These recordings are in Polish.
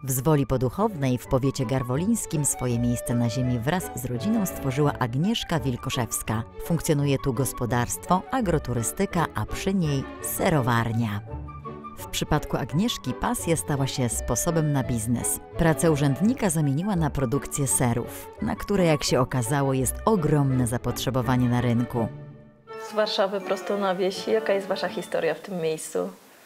W Zwoli Poduchownej w powiecie garwolińskim swoje miejsce na ziemi wraz z rodziną stworzyła Agnieszka Wilkoszewska. Funkcjonuje tu gospodarstwo, agroturystyka, a przy niej serowarnia. W przypadku Agnieszki pasja stała się sposobem na biznes. Pracę urzędnika zamieniła na produkcję serów, na które, jak się okazało, jest ogromne zapotrzebowanie na rynku. Z Warszawy prosto na wieś. Jaka jest Wasza historia w tym miejscu?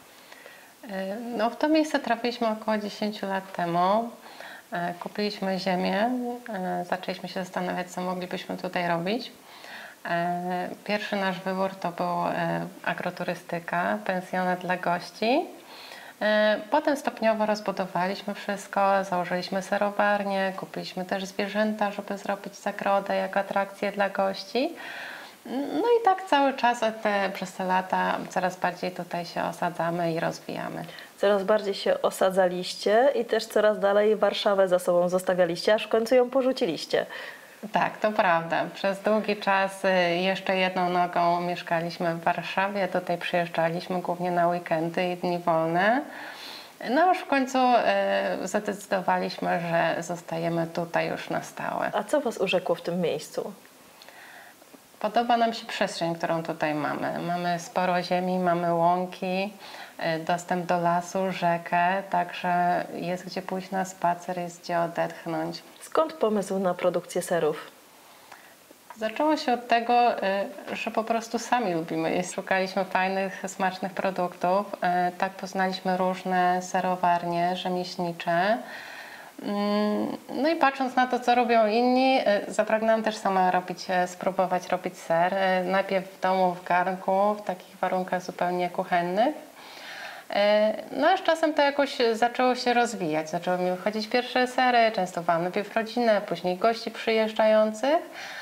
No, w to miejsce trafiliśmy około 10 lat temu. Kupiliśmy ziemię, zaczęliśmy się zastanawiać, co moglibyśmy tutaj robić. Pierwszy nasz wybór to był agroturystyka, pensjonat dla gości. Potem stopniowo rozbudowaliśmy wszystko, założyliśmy serowarnię, kupiliśmy też zwierzęta, żeby zrobić zagrodę jako atrakcję dla gości. No i tak cały czas przez te lata coraz bardziej tutaj się osadzamy i rozwijamy. Coraz bardziej się osadzaliście i też coraz dalej Warszawę za sobą zostawialiście, aż w końcu ją porzuciliście. Tak, to prawda. Przez długi czas jeszcze jedną nogą mieszkaliśmy w Warszawie. Tutaj przyjeżdżaliśmy głównie na weekendy i dni wolne. No już w końcu zadecydowaliśmy, że zostajemy tutaj już na stałe. A co Was urzekło w tym miejscu? Podoba nam się przestrzeń, którą tutaj mamy. Mamy sporo ziemi, mamy łąki, dostęp do lasu, rzekę, także jest gdzie pójść na spacer, jest gdzie odetchnąć. Skąd pomysł na produkcję serów? Zaczęło się od tego, że po prostu sami lubimy jeść. Szukaliśmy fajnych, smacznych produktów. Tak poznaliśmy różne serowarnie rzemieślnicze. No i patrząc na to, co robią inni, zapragnęłam też sama spróbować robić ser. Najpierw w domu, w garnku, w takich warunkach zupełnie kuchennych. No a z czasem to jakoś zaczęło się rozwijać. Zaczęły mi wychodzić pierwsze sery, częstowałam najpierw rodzinę, później gości przyjeżdżających.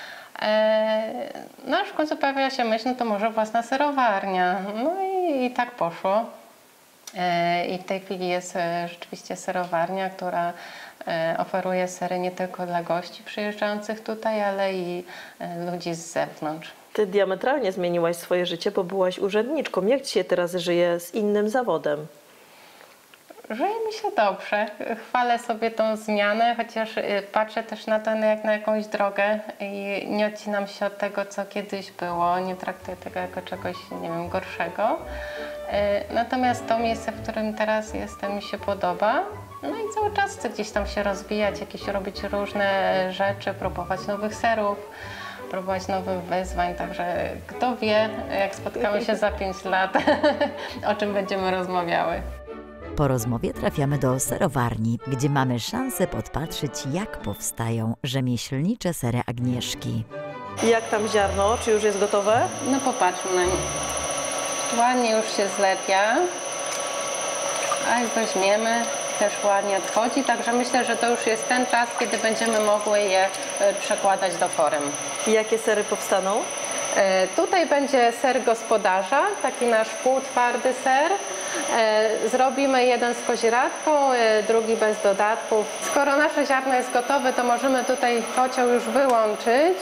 No aż w końcu pojawiła się myśl, no to może własna serowarnia. No i tak poszło. I w tej chwili jest rzeczywiście serowarnia, która oferuje sery nie tylko dla gości przyjeżdżających tutaj, ale i ludzi z zewnątrz. Ty diametralnie zmieniłaś swoje życie, bo byłaś urzędniczką. Jak Ci się teraz żyje z innym zawodem? Żyje mi się dobrze. Chwalę sobie tą zmianę, chociaż patrzę też na to jak na jakąś drogę i nie odcinam się od tego, co kiedyś było. Nie traktuję tego jako czegoś, nie wiem, gorszego. Natomiast to miejsce, w którym teraz jestem, mi się podoba. No i cały czas chcę gdzieś tam się rozwijać, robić różne rzeczy, próbować nowych serów, próbować nowych wyzwań. Także kto wie, jak spotkamy się za 5 lat, o czym będziemy rozmawiały. Po rozmowie trafiamy do serowarni, gdzie mamy szansę podpatrzeć, jak powstają rzemieślnicze sery Agnieszki. Jak tam ziarno? Czy już jest gotowe? No popatrzmy na nie. Ładnie już się zlepia, a jak weźmiemy, też ładnie odchodzi, także myślę, że to już jest ten czas, kiedy będziemy mogły je przekładać do forem. I jakie sery powstaną? Tutaj będzie ser gospodarza, taki nasz półtwardy ser. Zrobimy jeden z koziratką, drugi bez dodatków. Skoro nasze ziarno jest gotowe, to możemy tutaj kocioł już wyłączyć.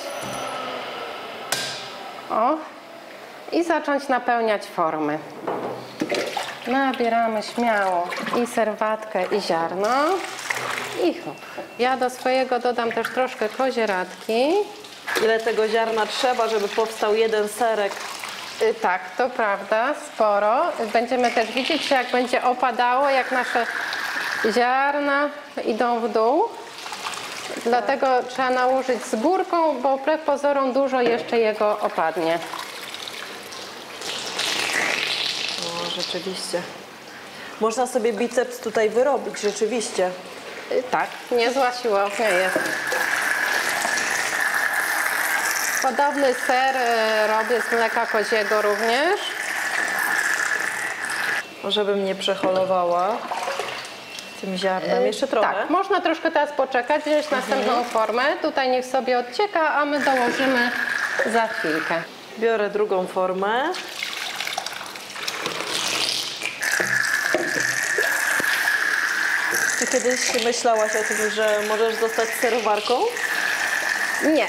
O. I zacząć napełniać formy. Nabieramy śmiało i serwatkę, i ziarno. I hop. Ja do swojego dodam też troszkę kozieradki. Ile tego ziarna trzeba, żeby powstał jeden serek? Tak, to prawda, sporo. Będziemy też widzieć, że jak będzie opadało, jak nasze ziarna idą w dół. Dlatego trzeba nałożyć z górką, bo wbrew pozorom dużo jeszcze jego opadnie. No, rzeczywiście. Można sobie biceps tutaj wyrobić, rzeczywiście. Tak, niezła siłownia jest. Podobny ser robię z mleka koziego również. Żebym nie przeholowała tym ziarnem. Jeszcze trochę? Tak, można troszkę teraz poczekać, wziąć następną formę. Tutaj niech sobie odcieka, a my dołożymy za chwilkę. Biorę drugą formę. Czy kiedyś myślałaś o tym, że możesz zostać serowarką? Nie.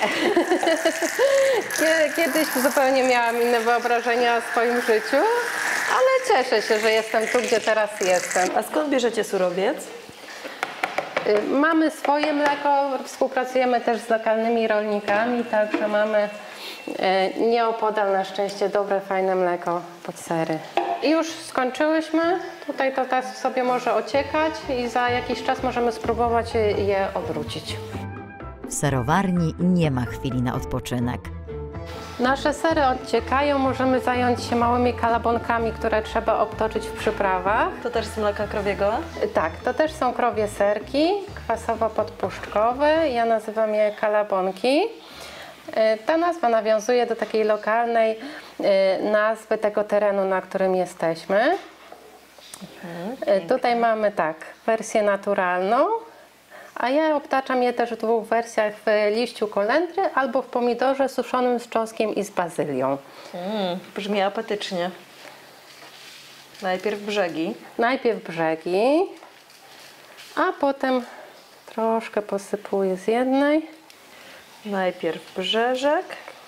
Kiedyś zupełnie miałam inne wyobrażenia o swoim życiu, ale cieszę się, że jestem tu, gdzie teraz jestem. A skąd bierzecie surowiec? Mamy swoje mleko, współpracujemy też z lokalnymi rolnikami, także mamy nieopodal na szczęście dobre, fajne mleko pod sery. I już skończyłyśmy, tutaj to teraz sobie może ociekać i za jakiś czas możemy spróbować je odwrócić. W serowarni nie ma chwili na odpoczynek. Nasze sery odciekają, możemy zająć się małymi kalabonkami, które trzeba obtoczyć w przyprawach. To też z mleka krowiego? Tak, to też są krowie serki, kwasowo-podpuszczkowe, ja nazywam je kalabonki. Ta nazwa nawiązuje do takiej lokalnej nazwy tego terenu, na którym jesteśmy. Tutaj mamy tak, wersję naturalną, a ja obtaczam je też w dwóch wersjach, w liściu kolendry albo w pomidorze suszonym z czosnkiem i z bazylią. Brzmi apetycznie. Najpierw brzegi. Najpierw brzegi, a potem troszkę posypuję z jednej. Najpierw brzeżek.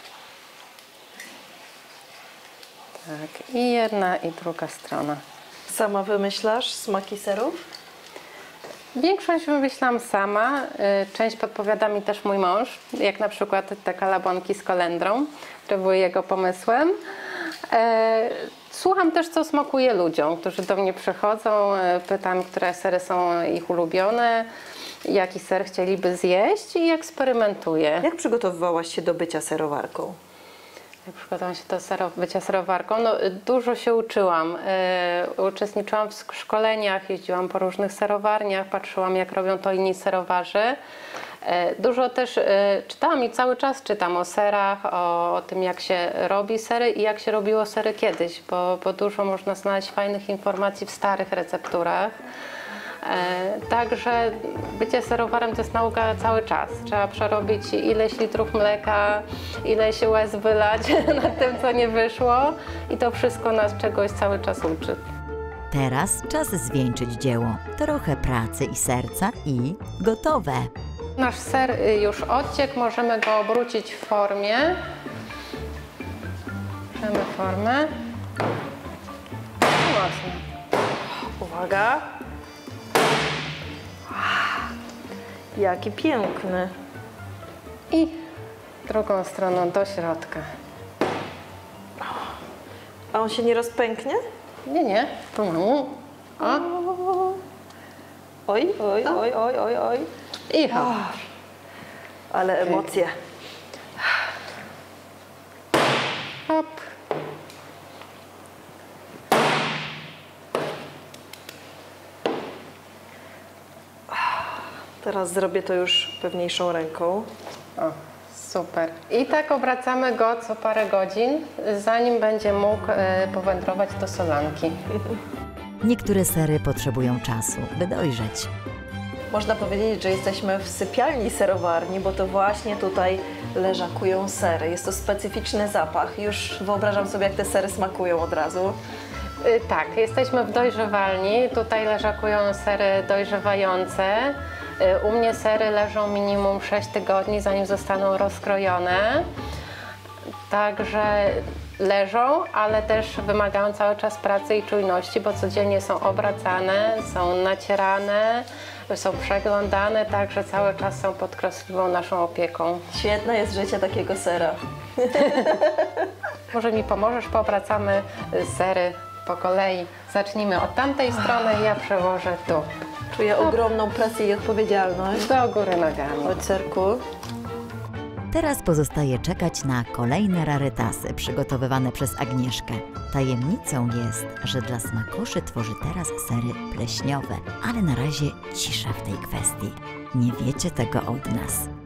Tak, i jedna i druga strona. Sama wymyślasz smaki serów? Większość wymyślam sama, część podpowiada mi też mój mąż, jak na przykład te kalabonki z kolendrą, które były jego pomysłem. Słucham też, co smakuje ludziom, którzy do mnie przychodzą, pytam, które sery są ich ulubione, jaki ser chcieliby zjeść i eksperymentuję. Jak przygotowywałaś się do bycia serowarką? Jak przygotowałam się do bycia serowarką? No, dużo się uczyłam. Uczestniczyłam w szkoleniach, jeździłam po różnych serowarniach, patrzyłam, jak robią to inni serowarzy. Dużo też czytałam i cały czas czytam o serach, o tym, jak się robi sery i jak się robiło sery kiedyś, bo dużo można znaleźć fajnych informacji w starych recepturach. Także bycie serowarem to jest nauka cały czas. Trzeba przerobić ileś litrów mleka, ileś łez wylać nad tym, co nie wyszło i to wszystko nas czegoś cały czas uczy. Teraz czas zwieńczyć dzieło. Trochę pracy i serca i gotowe. Nasz ser już odciekł, możemy go obrócić w formie. Bierzemy formę. Mocno. Uwaga. Jaki piękny. I drugą stroną do środka. A on się nie rozpęknie? Nie, nie. Pomału. O. Oj, oj, oj, oj, oj, oj. I hop. Ale emocje. Hop. Teraz zrobię to już pewniejszą ręką. O, super. I tak obracamy go co parę godzin, zanim będzie mógł powędrować do solanki. Niektóre sery potrzebują czasu, by dojrzeć. Można powiedzieć, że jesteśmy w sypialni serowarni, bo to właśnie tutaj leżakują sery. Jest to specyficzny zapach. Już wyobrażam sobie, jak te sery smakują od razu. Tak, jesteśmy w dojrzewalni. Tutaj leżakują sery dojrzewające. U mnie sery leżą minimum 6 tygodni, zanim zostaną rozkrojone. Także leżą, ale też wymagają cały czas pracy i czujności, bo codziennie są obracane, są nacierane, są przeglądane, także cały czas są pod troskliwą naszą opieką. Świetne jest życie takiego sera. Może mi pomożesz, poobracamy sery po kolei. Zacznijmy od tamtej strony, ja przełożę tu. Czuję ogromną presję i odpowiedzialność. Do góry nogami. Od serku. Teraz pozostaje czekać na kolejne rarytasy przygotowywane przez Agnieszkę. Tajemnicą jest, że dla smakoszy tworzy teraz sery pleśniowe, ale na razie cisza w tej kwestii. Nie wiecie tego od nas.